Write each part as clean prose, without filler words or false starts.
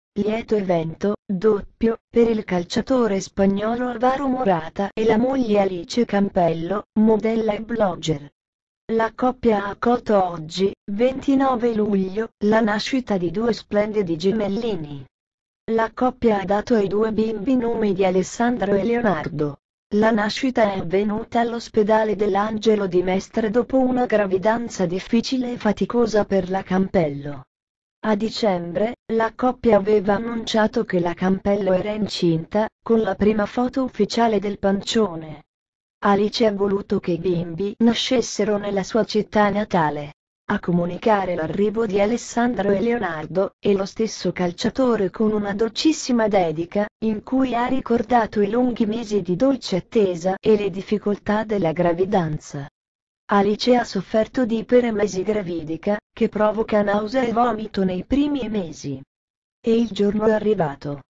Lieto evento, doppio, per il calciatore spagnolo Alvaro Morata e la moglie Alice Campello, modella e blogger. La coppia ha accolto oggi, 29 luglio, la nascita di due splendidi gemellini. La coppia ha dato ai due bimbi nomi di Alessandro e Leonardo. La nascita è avvenuta all'ospedale dell'Angelo di Mestre dopo una gravidanza difficile e faticosa per la Campello. A dicembre, la coppia aveva annunciato che la Campello era incinta, con la prima foto ufficiale del pancione. Alice ha voluto che i bimbi nascessero nella sua città natale. A comunicare l'arrivo di Alessandro e Leonardo, e lo stesso calciatore con una dolcissima dedica, in cui ha ricordato i lunghi mesi di dolce attesa e le difficoltà della gravidanza. Alice ha sofferto di iperemesi gravidica, che provoca nausea e vomito nei primi mesi. E il giorno è arrivato.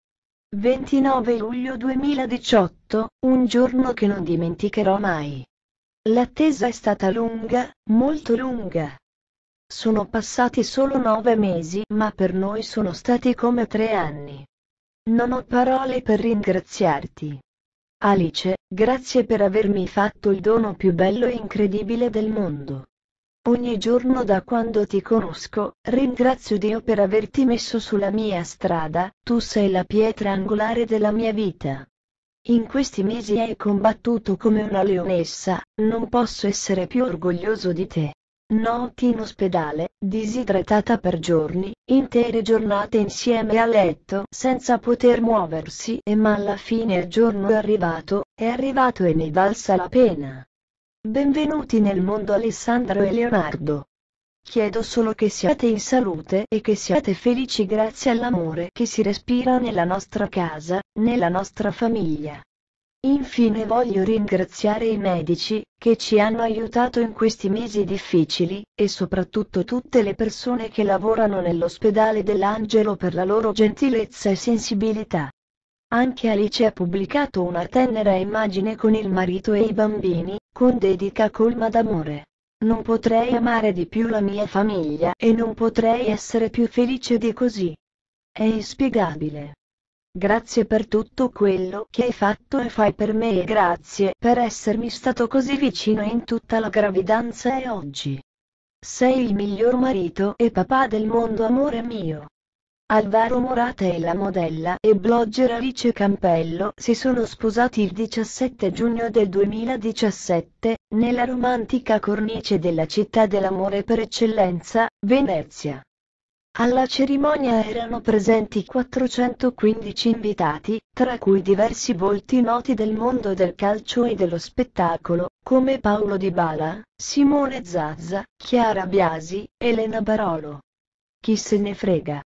29 luglio 2018, un giorno che non dimenticherò mai. L'attesa è stata lunga, molto lunga. Sono passati solo 9 mesi, ma per noi sono stati come 3 anni. Non ho parole per ringraziarti. Alice, grazie per avermi fatto il dono più bello e incredibile del mondo. Ogni giorno da quando ti conosco, ringrazio Dio per averti messo sulla mia strada, tu sei la pietra angolare della mia vita. In questi mesi hai combattuto come una leonessa, non posso essere più orgoglioso di te. Notti in ospedale, disidratata per giorni, intere giornate insieme a letto senza poter muoversi, ma alla fine il giorno è arrivato e ne valsa la pena. Benvenuti nel mondo Alessandro e Leonardo. Chiedo solo che siate in salute e che siate felici grazie all'amore che si respira nella nostra casa, nella nostra famiglia. Infine voglio ringraziare i medici, che ci hanno aiutato in questi mesi difficili, e soprattutto tutte le persone che lavorano nell'ospedale dell'Angelo per la loro gentilezza e sensibilità. Anche Alice ha pubblicato una tenera immagine con il marito e i bambini, con dedica colma d'amore. Non potrei amare di più la mia famiglia e non potrei essere più felice di così. È inspiegabile. Grazie per tutto quello che hai fatto e fai per me e grazie per essermi stato così vicino in tutta la gravidanza e oggi. Sei il miglior marito e papà del mondo, amore mio. Alvaro Morata e la modella e blogger Alice Campello si sono sposati il 17 giugno del 2017, nella romantica cornice della città dell'amore per eccellenza, Venezia. Alla cerimonia erano presenti 415 invitati, tra cui diversi volti noti del mondo del calcio e dello spettacolo, come Paolo Dybala, Simone Zazza, Chiara Biasi, Elena Barolo. Chi se ne frega.